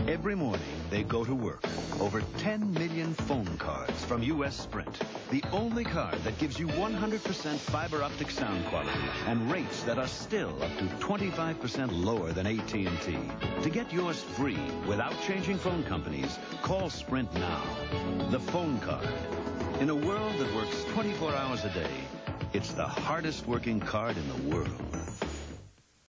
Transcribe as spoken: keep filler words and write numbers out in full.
Every morning, they go to work. Over ten million phone cards from U S Sprint. The only card that gives you one hundred percent fiber optic sound quality and rates that are still up to twenty-five percent lower than A T and T. To get yours free without changing phone companies, call Sprint now. The phone card. In a world that works twenty-four hours a day, it's the hardest working card in the world.